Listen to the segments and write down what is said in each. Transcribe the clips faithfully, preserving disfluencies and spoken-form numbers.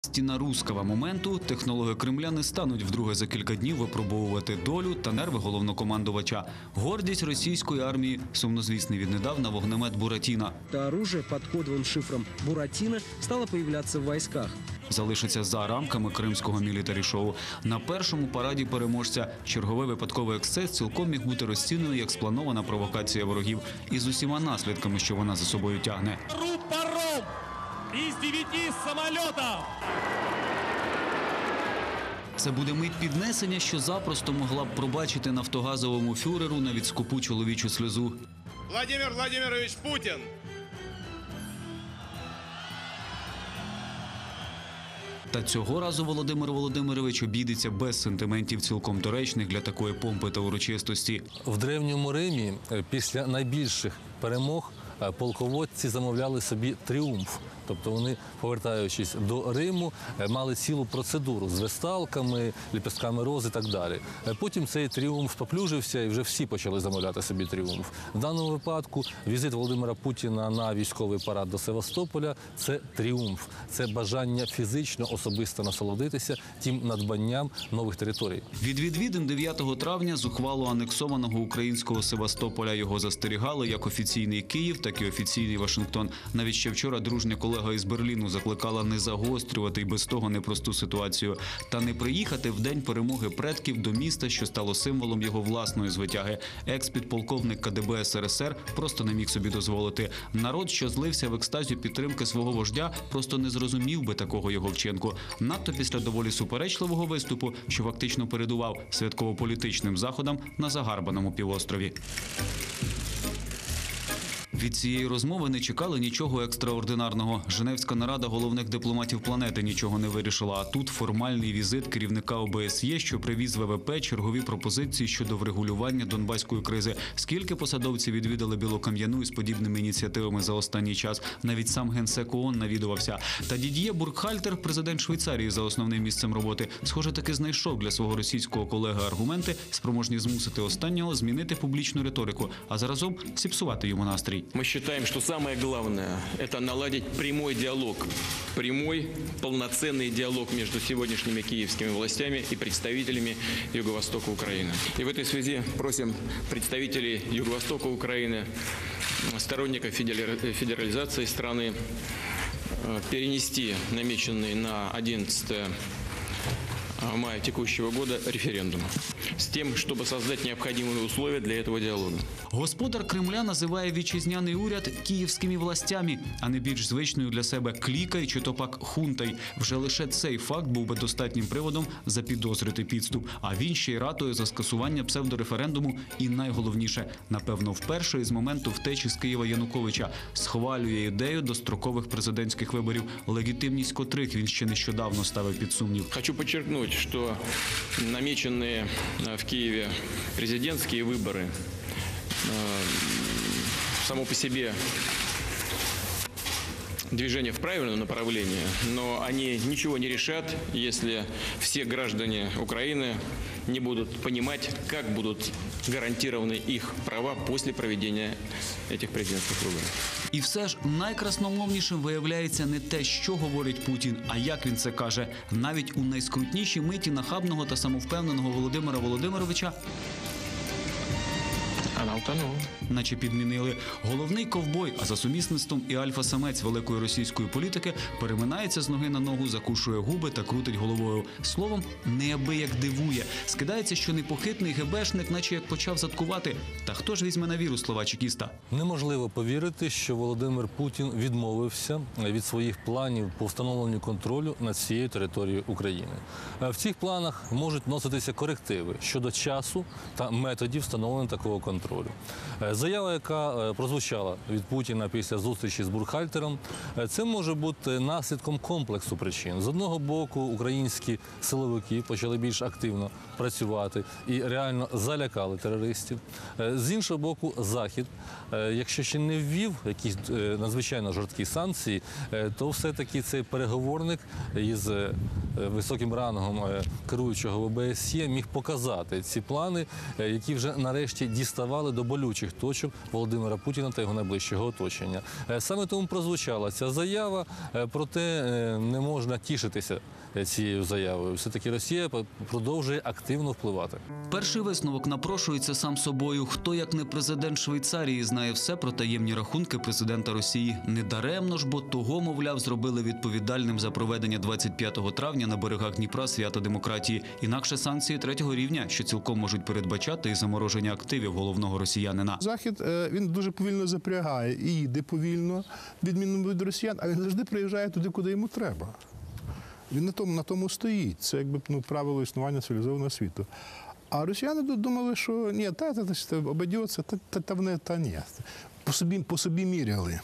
Стіна руського моменту технологи Кремля не стануть вдруге за кілька днів випробовувати долю та нерви головнокомандувача. Гордість російської армії – сумнозвісний віднедавна вогнемет «Буратіно». Та оружие под кодовым шифром «Буратино» стало появляться в войсках. Залишиться за рамками кримського мілітарі-шоу. На першому параді переможця черговий випадковий ексцес цілком міг бути розцінений як спланована провокація ворогів із усіма наслідками, що вона за собою тягне. Рупором із дев'яти самолітів! Це буде мить піднесення, що запросто могла б пробачити нафтогазовому фюреру навіть скупу чоловічу сльозу. Владимир Владимирович Путін! Та цього разу Володимир Володимирович обійдеться без сентиментів, цілком доречних для такої помпи та урочистості. В Древньому Римі після найбільших перемог полководці замовляли собі тріумф. Тобто вони, повертаючись до Риму, мали цілу процедуру з весталками, ліпестками роз і так далі. Потім цей тріумф поплюжився і вже всі почали замовляти собі тріумф. В даному випадку візит Володимира Путіна на військовий парад до Севастополя – це тріумф. Це бажання фізично, особисто насолодитися тим надбанням нових територій. Від відвідин дев'ятого травня зухвало анексованого українського Севастополя його застерігали як офіційний Київ, так і офіційний Вашингтон. Навіть ще вчора дружня колега із Берліну закликала не загострювати й без того непросту ситуацію та не приїхати в день перемоги предків до міста, що стало символом його власної звитяги. Екс-підполковник ка де бе ес ер ес ер просто не міг собі дозволити. Народ, що злився в екстазі підтримки свого вождя, просто не зрозумів би такого його вчинку. Надто після доволі суперечливого виступу, що фактично передував святково-політичним заходам на загарбаному півострові. Від цієї розмови не чекали нічого екстраординарного. Женевська нарада головних дипломатів планети нічого не вирішила. А тут формальний візит керівника о бе ес є, що привіз ве ве пе чергові пропозиції щодо врегулювання донбаської кризи. Скільки посадовців відвідали Білокам'яну із подібними ініціативами за останній час? Навіть сам генсек о о ен навідувався. Та Дід'є Буркхальтер, президент Швейцарії за основним місцем роботи, схоже, таки знайшов для свого російського колеги аргументи, спроможні змусити останнього змінити публічну риторику, а заразом зіпсувати йому настрій. Мы считаем, что самое главное – это наладить прямой диалог, прямой, полноценный диалог между сегодняшними киевскими властями и представителями Юго-Востока Украины. И в этой связи просим представителей Юго-Востока Украины, сторонников федерализации страны, перенести намеченный на одиннадцатое мая текущего года референдум с тем, чтобы создать необходимые условия для этого диалога. Господар Кремля називає вітчизняний уряд київськими властями, а не більш звичною для себе клікай чи то пак хунтай. Вже лише цей факт був би достатнім приводом запідозрити підступ. А він ще й ратує за скасування псевдореферендуму і найголовніше, напевно, вперше із моменту втечі з Києва Януковича, схвалює ідею дострокових президентських виборів, легітимність котрих він ще нещодавно ставив під сумнів. Хочу подчеркнуть, что намеченные в Киеве президентские выборы само по себе движение в правильном направлении, но они ничего не решат, если все граждане Украины не будут понимать, как будут гарантированы их права после проведения этих президентских выборов. І все ж найкрасномовнішим виявляється не те, що говорить Путін, а як він це каже. Навіть у найскрутнішій миті нахабного та самовпевненого Володимира Володимировича Она утонула. наче підмінили. Головний ковбой, а за сумісництвом і альфа-самець великої російської політики, переминається з ноги на ногу, закушує губи та крутить головою. Словом, неабияк дивує. Скидається, що непохитний гебешник, наче як почав заткувати. Та хто ж візьме на віру слова чекіста? Неможливо повірити, що Володимир Путін відмовився від своїх планів по встановленню контролю над всією територією України. В цих планах можуть вноситися корективи щодо часу та методів встановлення такого контролю. Заява, яка прозвучала від Путіна після зустрічі з Буркхальтером, це може бути наслідком комплексу причин. З одного боку, українські силовики почали більш активно працювати і реально залякали терористів. З іншого боку, Захід, якщо ще не ввів якісь надзвичайно жорсткі санкції, то все-таки цей переговорник із високим рангом керуючого в о бе ес є міг показати ці плани, які вже нарешті діставали до болючих точок Володимира Путіна та його найближчого оточення. Е, Саме тому прозвучала ця заява, е, проте е, не можна тішитися цією заявою. Все-таки Росія продовжує активно впливати. Перший висновок напрошується сам собою. Хто, як не президент Швейцарії, знає все про таємні рахунки президента Росії. Недаремно ж, бо того, мовляв, зробили відповідальним за проведення двадцять п'ятого травня на берегах Дніпра свята демократії. Інакше санкції третього рівня, що цілком можуть передбачати і замороження активів головного росіянина. Захід, е, він дуже повільно запрягає і їде повільно, відмінно від росіян, а він завжди приїжджає туди, куди йому треба. Він на тому, на тому стоїть. Це якби ну, правило існування цивілізованого світу. А росіяни думали, що ні, та, та, та, обійдеться, та, та, та, та, та ні. По собі, по собі міряли.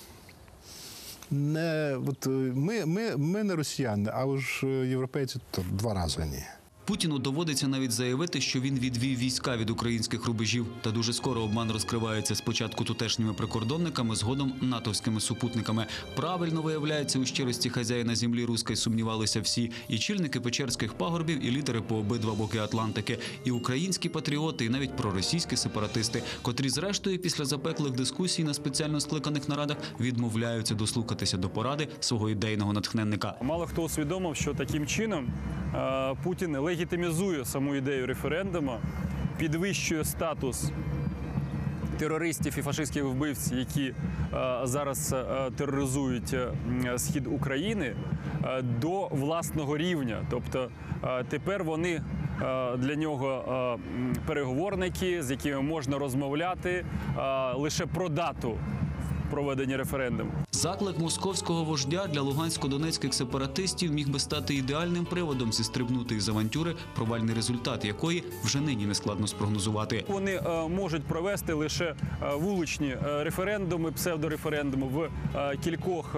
Не, от, ми, ми, ми не росіяни, а уж європейці то два рази ні. Путіну доводиться навіть заявити, що він відвів війська від українських рубежів. Та дуже скоро обман розкривається спочатку тутешніми прикордонниками, згодом натовськими супутниками. Правильно виявляється, у щирості хазяїна землі руської сумнівалися всі. І чільники печерських пагорбів, і лідери по обидва боки Атлантики, і українські патріоти, і навіть проросійські сепаратисти, котрі зрештою після запеклих дискусій на спеціально скликаних нарадах відмовляються дослухатися до поради свого ідейного натхненника. Мало хто усвідомив, що таким чином е, Путін легітимізує саму ідею референдуму, підвищує статус терористів і фашистських вбивців, які е, зараз е, тероризують е, схід України, е, до власного рівня. Тобто е, тепер вони е, для нього е, переговорники, з якими можна розмовляти е, лише про дату проведення референдуму. Заклик московського вождя для лугансько-донецьких сепаратистів міг би стати ідеальним приводом зістрибнути із авантюри, провальний результат якої вже нині нескладно спрогнозувати. Вони е, можуть провести лише е, вуличні е, референдуми, псевдореферендуми в е, кількох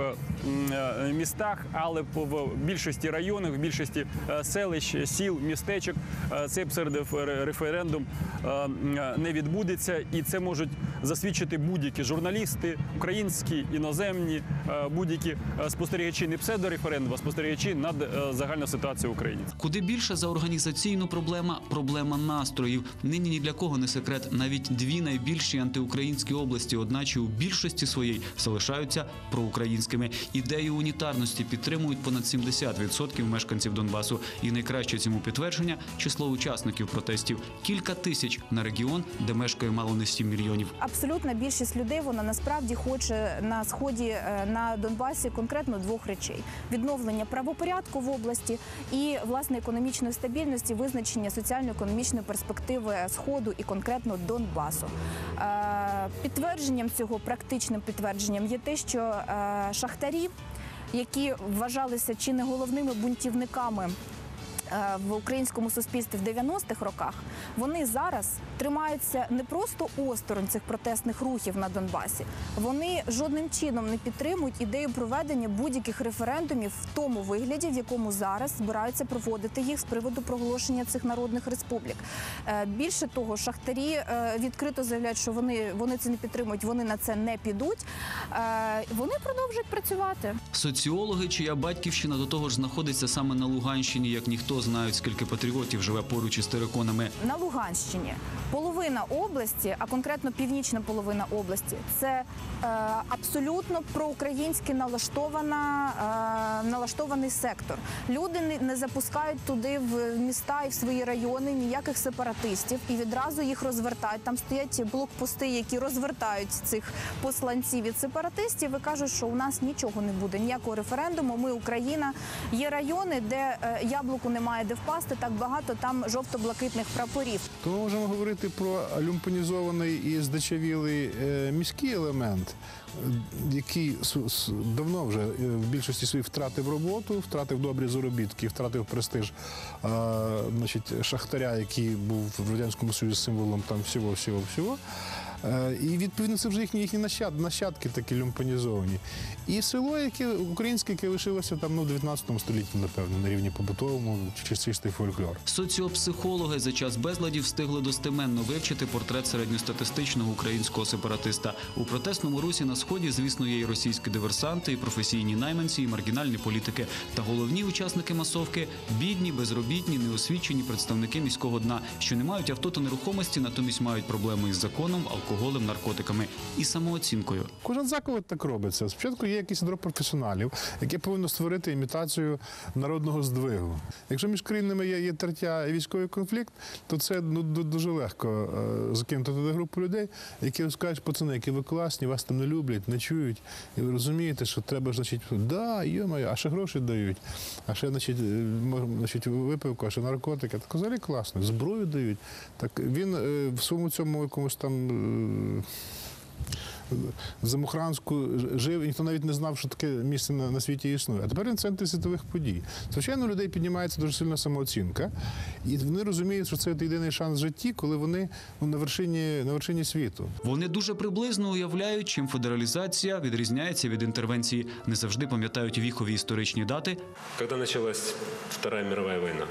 е, містах, але в більшості районів, в більшості е, селищ, сіл, містечок е, цей псевдореферендум е, не відбудеться. І це можуть засвідчити будь-які журналісти, українські, іноземні, будь-які спостерігачі не псевдореферендуму, а спостерігачі над загальною ситуацією в Україні. Куди більше за організаційну проблема – проблема настроїв. Нині ні для кого не секрет. Навіть дві найбільші антиукраїнські області, одначе у більшості своїй залишаються проукраїнськими. Ідею унітарності підтримують понад сімдесят відсотків мешканців Донбасу. І найкраще цьому підтвердження – число учасників протестів. Кілька тисяч на регіон, де мешкає мало не сім мільйонів. Абсолютна більшість людей, вона насправді хоче на Сході, на Донбасі конкретно двох речей. Відновлення правопорядку в області і, власне, економічної стабільності, визначення соціально-економічної перспективи Сходу і конкретно Донбасу. Підтвердженням цього, практичним підтвердженням є те, що шахтарі, які вважалися чи не головними бунтівниками в українському суспільстві в дев'яностих роках, вони зараз тримаються не просто осторонь цих протестних рухів на Донбасі. Вони жодним чином не підтримують ідею проведення будь-яких референдумів в тому вигляді, в якому зараз збираються проводити їх з приводу проголошення цих народних республік. Більше того, шахтарі відкрито заявляють, що вони, вони це не підтримують, вони на це не підуть. Вони продовжують працювати. Соціологи, чия батьківщина до того ж знаходиться саме на Луганщині, як ніхто, знають, скільки патріотів живе поруч із териконами. На Луганщині половина області, а конкретно північна половина області, це е, абсолютно проукраїнськи налаштована, е, налаштований сектор. Люди не, не запускають туди в міста і в свої райони ніяких сепаратистів і відразу їх розвертають. Там стоять блокпости, які розвертають цих посланців від сепаратистів і кажуть, що у нас нічого не буде, ніякого референдуму, ми Україна. Є райони, де е, яблуку немає де впасти, так багато там жовто-блакитних прапорів. То ми можемо говорити про люмпанізований і здичавілий е, міський елемент, який давно вже в більшості своїх втратив роботу, втратив добрі заробітки, втратив престиж е, значить, шахтаря, який був в Радянському Союзі символом там всього-всього-всього. І, відповідно, це вже їхні, їхні нащад, нащадки такі люмпанізовані. І село, яке українське, яке лишилося там, ну, в дев'ятнадцятому столітті, напевно, на рівні побутовому, чи чистий фольклор. Соціопсихологи за час безладів встигли достеменно вивчити портрет середньостатистичного українського сепаратиста. У протестному русі на Сході, звісно, є і російські диверсанти, і професійні найманці, і маргінальні політики. Та головні учасники масовки – бідні, безробітні, неосвічені представники міського дна, що не мають авто та нерухомості, натомість мають проблеми із законом, алкоголем, алкоголем, наркотиками і самооцінкою. Кожен заклад так робиться. Спочатку є якийсь ядро професіоналів, яке повинно створити імітацію народного здвигу. Якщо між країнами є, є тертя і військовий конфлікт, то це ну, дуже легко е, закинути туди групу людей, які скажуть, пацани, які ви класні, вас там не люблять, не чують. І ви розумієте, що треба, значить, да, йо-моє, а ще гроші дають, а ще, значить, значить випивку, а ще наркотики. Так взагалі класно, зброю дають. Так він е, в своєму цьому якомусь там е, Замухранську жив, і ніхто навіть не знав, що таке місце на, на світі існує. А тепер він в центрі світових подій. Звичайно, у людей піднімається дуже сильна самооцінка, і вони розуміють, що це єдиний шанс в житті, коли вони ну, на вершині, на вершині світу. Вони дуже приблизно уявляють, чим федералізація відрізняється від інтервенції. Не завжди пам'ятають віхові історичні дати. Коли почалась Вторая мировая війна?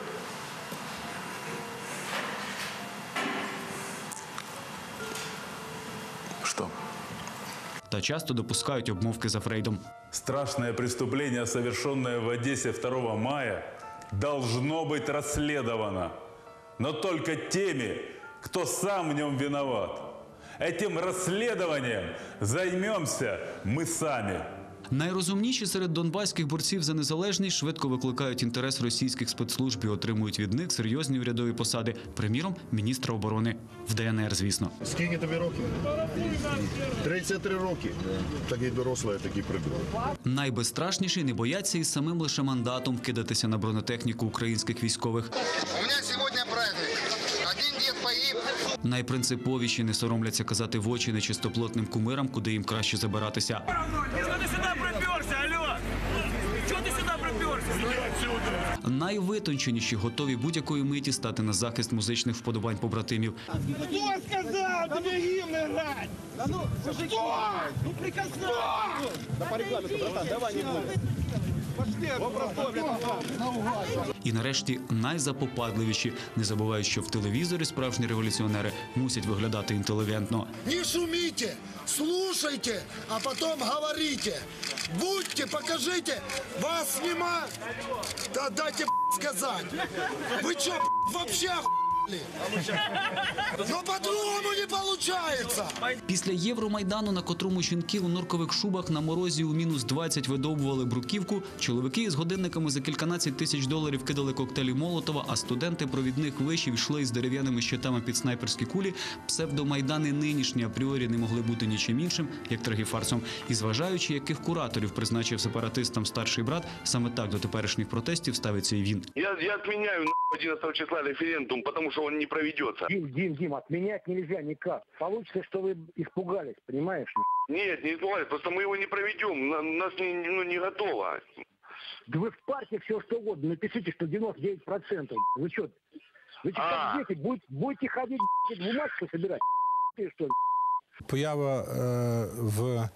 Что? Та часто допускають обмовки за Фрейдом. Страшное преступление, совершенное в Одессе второго мая, должно быть расследовано. Но только теми, кто сам в нем виноват. Этим расследованием займемся мы сами. Найрозумніші серед донбаських борців за незалежність швидко викликають інтерес російських спецслужб і отримують від них серйозні урядові посади. Приміром, міністра оборони. В ДНР, звісно. Скільки тобі років? тридцять три роки. Такий дорослий, такий прибув. Найбезстрашніші не бояться із самим лише мандатом кидатися на бронетехніку українських військових. У мене сьогодні праздник. Один дід погиб. Найпринциповіші не соромляться казати в очі нечистоплотним кумирам, куди їм краще забиратися. Что ты сюда приперся, алло? Чего ты сюда приперся? Найвитонченіші готові будь-якої миті стати на захист музичних вподобань побратимів. Кто сказал тебе гимн играть? Да ну, что? Ну прикоснись! Да по регламенту, братан, давай не будем. І нарешті найзапопадливіші, не забувають, що в телевізорі справжні революціонери мусять виглядати інтелігентно. Не шумите, слушайте, а потом говорите. Будьте, покажите, вас нема. Да дайте сказать. Вы что, вообще охуели? Но по-другому не получается. Після Євромайдану, на котрому жінки у норкових шубах на морозі у мінус двадцять видовбували бруківку, чоловіки із годинниками за кільканадцять тисяч доларів кидали коктейлі Молотова, а студенти провідних вишів йшли із дерев'яними щитами під снайперські кулі, псевдомайдани нинішні апріорі не могли бути нічим іншим, як торгіфарсом. І зважаючи, яких кураторів призначив сепаратистам старший брат, саме так до теперішніх протестів ставиться і він. Я, я отменяю одиннадцатого числа референдум, потому что он не проведется. Дим, Дим, Дим, отменять нельзя никак. Получится, что вы испугались, понимаешь? Нет, не испугались, просто мы его не проведем, на, нас не, ну, не готово. Да вы в партии все что угодно, напишите, что девяносто девять процентов. Вы что, вы что, А. как дети, будете, будете ходить, бумажку собирать, что ли? Поява е, в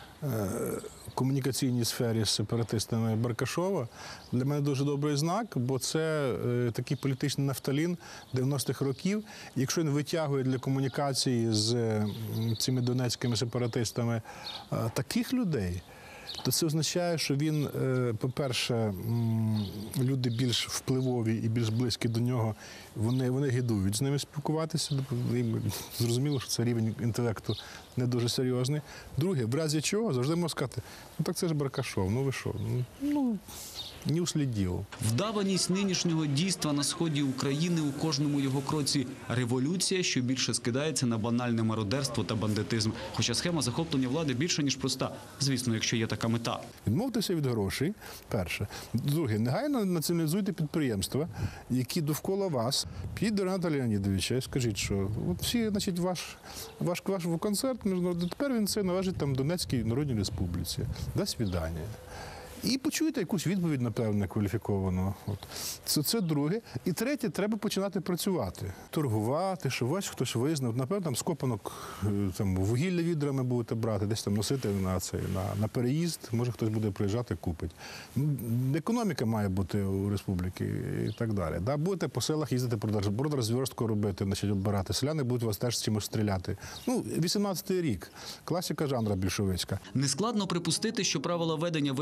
е, комунікаційній сфері з сепаратистами Баркашова для мене дуже добрий знак, бо це е, такий політичний нафталін дев'яностих років. Якщо він витягує для комунікації з е, цими донецькими сепаратистами е, таких людей, то це означає, що він, е, по-перше, м, люди більш впливові і більш близькі до нього, вони, вони гидують з ними спілкуватися. Їм зрозуміло, що це рівень інтелекту не дуже серйозний. Друге, в разі чого завжди можна сказати, ну так це ж Баркашов, ну ви що, ну, не услідів. Вдаваність нинішнього дійства на сході України у кожному його кроці – революція, що більше скидається на банальне мародерство та бандитизм. Хоча схема захоплення влади більше, ніж проста. Звісно, якщо є така мета. Відмовтеся від грошей, перше. Друге, негайно націоналізуйте підприємства, які довкола вас. Підіть до Рената Леонідовича і скажіть, що от всі, значить, ваш, ваш, ваш концерт, тепер він це належить там Донецькій Народній Республіці. До свидання. І почуєте якусь відповідь, напевне, кваліфіковану. От. Це, це друге. І третє, треба починати працювати. Торгувати, що ось хтось визнав. Напевно, там скопанок, там, вугілля відрами будете брати, десь там носити на, цей, на, на переїзд. Може, хтось буде приїжджати, купить. Економіка має бути у республіки і так далі. Да? Будете по селах їздити, продразверстку робити, значить, оббирати. Селяни будуть вас теж з чимось стріляти. Ну, вісімнадцятий рік. Класика жанра більшовицька. Нескладно припустити, що правила ведення визвольної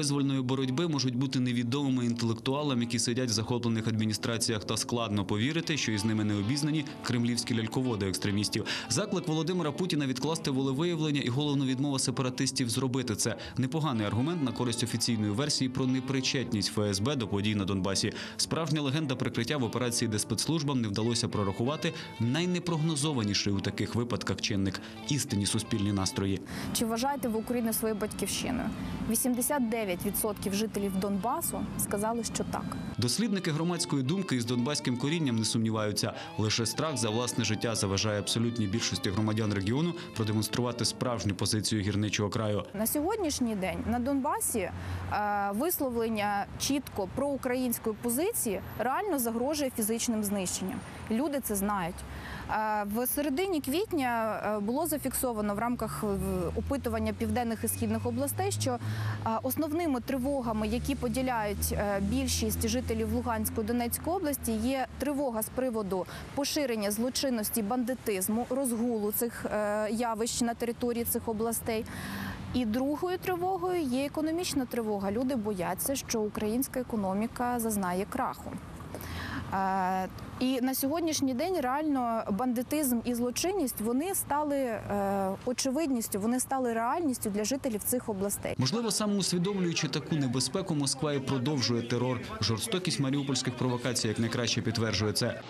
боротьби можуть бути невідомими інтелектуалам, які сидять в захоплених адміністраціях, та складно повірити, що із ними не обізнані кремлівські ляльководи екстремістів. Заклик Володимира Путіна відкласти волевиявлення і головну відмова сепаратистів зробити це – непоганий аргумент на користь офіційної версії про непричетність Ф С Б до подій на Донбасі. Справжня легенда прикриття в операції, де спецслужбам не вдалося прорахувати найнепрогнозованіший у таких випадках чинник – істинні суспільні настрої. Чи вважаєте ви Україну своєю батьківщиною? вісімдесят дев'ять відсотків жителів Донбасу сказали, що так. Дослідники громадської думки із донбаським корінням не сумніваються. Лише страх за власне життя заважає абсолютній більшості громадян регіону продемонструвати справжню позицію гірничого краю. На сьогоднішній день на Донбасі е, висловлення чітко проукраїнської позиції реально загрожує фізичним знищенням. Люди це знають. Е, в середині квітня е, було зафіксовано в рамках опитування південних і східних областей, що е, основними тривогами, які поділяють е, більшість жителів Луганської, Донецької області, є тривога з приводу поширення злочинності, бандитизму, розгулу цих е, явищ на території цих областей. І другою тривогою є економічна тривога. Люди бояться, що українська економіка зазнає краху. Е, і на сьогоднішній день реально бандитизм і злочинність, вони стали е, очевидністю, вони стали реальністю для жителів цих областей. Можливо, саме усвідомлюючи таку небезпеку, Москва і продовжує терор. Жорстокість маріупольських провокацій як найкраще підтверджує це.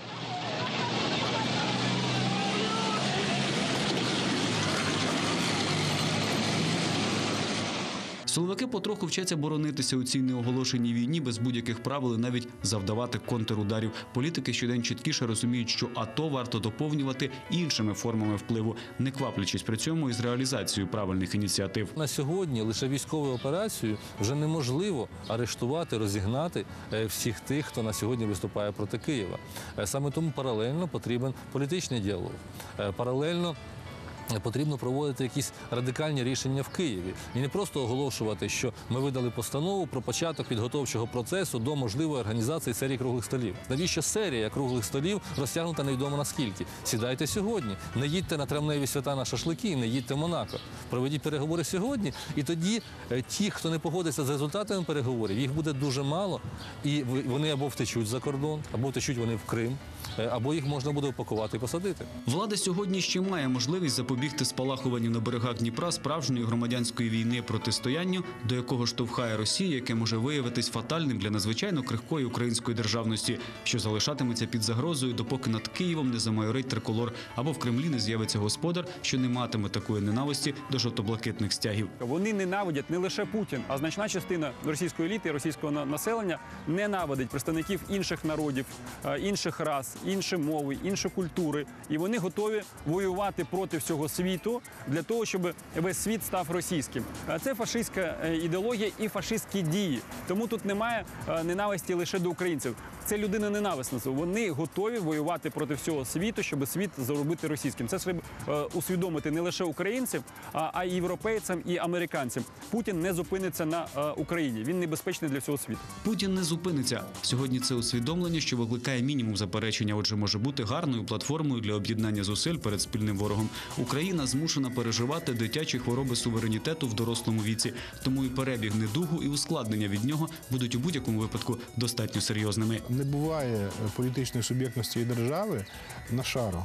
Силовики потроху вчаться боронитися у цій неоголошеній війні без будь-яких правил і навіть завдавати контрударів. Політики щодень чіткіше розуміють, що АТО варто доповнювати іншими формами впливу, не кваплячись при цьому із реалізацією правильних ініціатив. На сьогодні лише військовою операцією вже неможливо арештувати, розігнати всіх тих, хто на сьогодні виступає проти Києва. Саме тому паралельно потрібен політичний діалог. Паралельно потрібно проводити якісь радикальні рішення в Києві. І не просто оголошувати, що ми видали постанову про початок підготовчого процесу до можливої організації серії круглих столів. Навіщо серія круглих столів розтягнута невідомо наскільки? Сідайте сьогодні, не їдьте на травневі свята на шашлики, не їдьте в Монако. Проведіть переговори сьогодні, і тоді ті, хто не погодиться з результатами переговорів, їх буде дуже мало, і вони або втечуть за кордон, або втечуть вони в Крим, або їх можна буде упакувати і посадити. Влада сьогодні ще має можливість запобігти спалахуванню на берегах Дніпра справжньої громадянської війни протистоянню, до якого штовхає Росія, яке може виявитись фатальним для надзвичайно крихкої української державності, що залишатиметься під загрозою, допоки над Києвом не замайорить триколор, або в Кремлі не з'явиться господар, що не матиме такої ненависті до жовто-блакитних стягів. Вони ненавидять не лише Путін, а значна частина російської еліти, російського населення ненавидить представників інших народів, інших рас, іншої мови, іншої культури. І вони готові воювати проти всього світу для того, щоб весь світ став російським. Це фашистська ідеологія і фашистські дії. Тому тут немає ненависті лише до українців. Це людина ненависниця. Вони готові воювати проти всього світу, щоб світ зробити російським. Це треба усвідомити не лише українцям, а й європейцям і американцям. Путін не зупиниться на Україні. Він небезпечний для всього світу. Путін не зупиниться. Сьогодні це усвідомлення, що викликає мінімум заперечення, отже, може бути гарною платформою для об'єднання зусиль перед спільним ворогом. Україна змушена переживати дитячі хвороби суверенітету в дорослому віці. Тому і перебіг недугу, і ускладнення від нього будуть у будь-якому випадку достатньо серйозними. Не буває політичної суб'єктності держави на шару.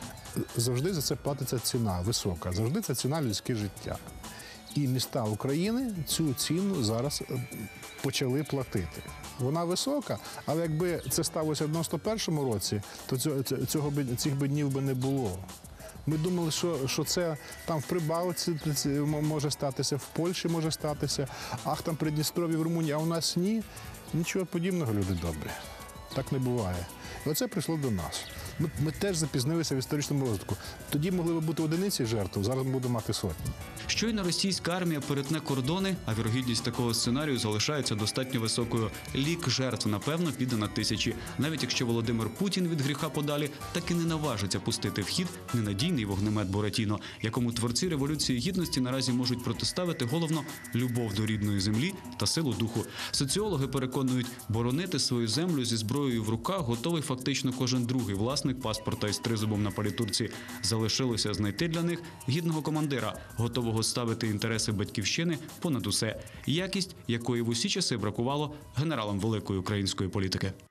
Завжди за це платиться ціна висока. Завжди це ціна людське життя. І міста України цю ціну зараз почали платити. Вона висока, але якби це сталося в дев'яносто першому році, то цього, цього, цих би днів би не було. Ми думали, що, що це там в Прибалтиці може статися, в Польщі може статися, ах, там Придністров'я, в Румунії, а у нас ні. Нічого подібного, люди добрі. Так не буває. І оце прийшло до нас. Ми, ми теж запізнилися в історичному розвитку. Тоді могли б бути одиниці жертв, зараз ми будемо мати сотні. Щойно російська армія перетне кордони, а вірогідність такого сценарію залишається достатньо високою. Лік жертв, напевно, піде на тисячі. Навіть якщо Володимир Путін від гріха подалі так і не наважиться пустити в хід ненадійний вогнемет Буратіно, якому творці Революції Гідності наразі можуть протиставити головно любов до рідної землі та силу духу. Соціологи переконують, боронити свою землю зі зброєю в руках готовий фактично кожен другий власник власник паспорта із тризубом на палітурці. Залишилося знайти для них гідного командира, готового ставити інтереси батьківщини понад усе. Якість, якої в усі часи бракувало генералам великої української політики.